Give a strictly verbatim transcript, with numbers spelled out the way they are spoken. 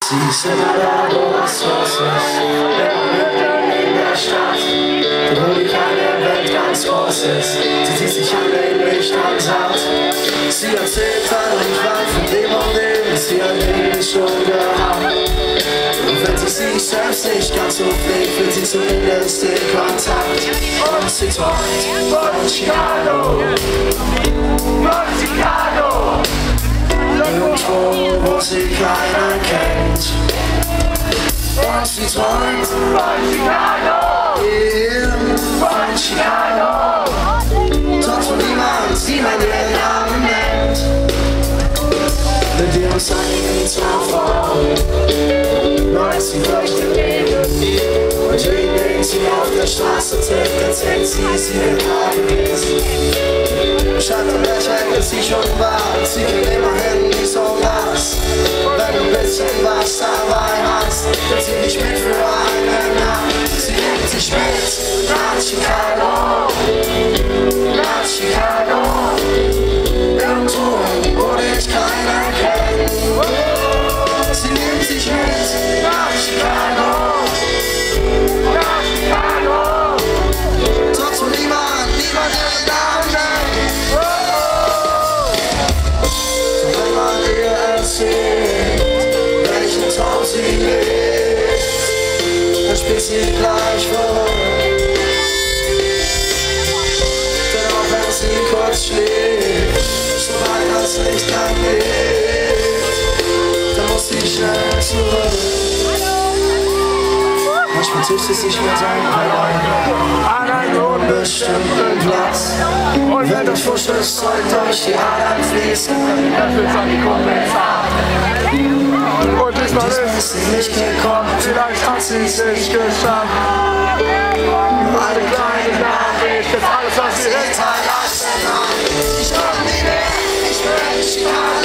Sie ist immer da, wo es los ist, mitten in der Stadt, wo die kleine Welt ganz groß ist. Sie zieht sich an den Licht und sagt, sie erzählt dann und wann von dem und dem, ist sie ein Leben schon gehabt. Und wenn sie sich selbst nicht ganz so pflegt, will sie zumindest den Kontakt. Und sie träumt von Chicago, von Chicago, irgendwo, wo sie keiner kennt. Und sie träumt von Chicago, yeah, von Chicago, dort wo niemand, niemand ihren Namen nennt. Mit ihrem Zeichen zur Frau, neunzehn leuchtet Leben. Und jeden sie auf der Straße trifft, erzählt sie, sie wird abgelesen. Statt und Löcher ist sie schon wahr, sie will immerhin nicht so nass. Wenn du ein bisschen was dabei hast, dann zieh dich mit für eine Nacht. Sie nimmt dich mit nach Chicago, nach Chicago, irgendwo, wo dich keiner kennt. Sie nimmt dich mit nach Chicago, nach Chicago, dort wo niemand, niemand ihren Namen nennt. Und wenn man ihr erzählt, welchen Traum sie lebt, dann spielt sie gleich verrückt. Denn auch wenn sie kurz schläft, sobald das Licht angeht, dann muss sie schnell zurück. Manchmal trifft sie sich mit einem Ballon an einem unbestimmten Platz. Und wenn das frisches Zeug durch die Adern fließt, dann wird's an die Kumpelfahrt. Und diesmal ist sie nicht gekommen, vielleicht hat sie es nicht geschafft. Nur eine kleine Nachricht, das alles, was sie hinterlassen hat. Ich komm nie mehr, ich will Chicago.